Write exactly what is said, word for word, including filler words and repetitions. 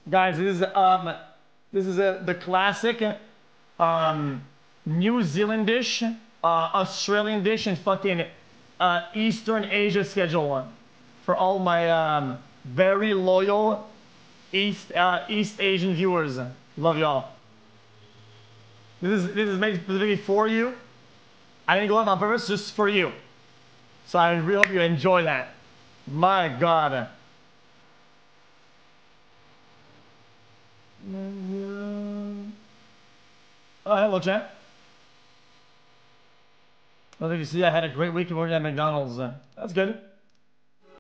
Guys, this is um, this is a, the classic um, New Zealand dish, uh, Australian dish, and fucking uh, Eastern Asia schedule for all my um, very loyal East uh, East Asian viewers. Love y'all. This is this is made specifically for you. I didn't go out on purpose, just for you. So I really hope you enjoy that. My God. Oh, hello, chat. Well, if you see, I had a great week working at McDonald's. Uh, that's good.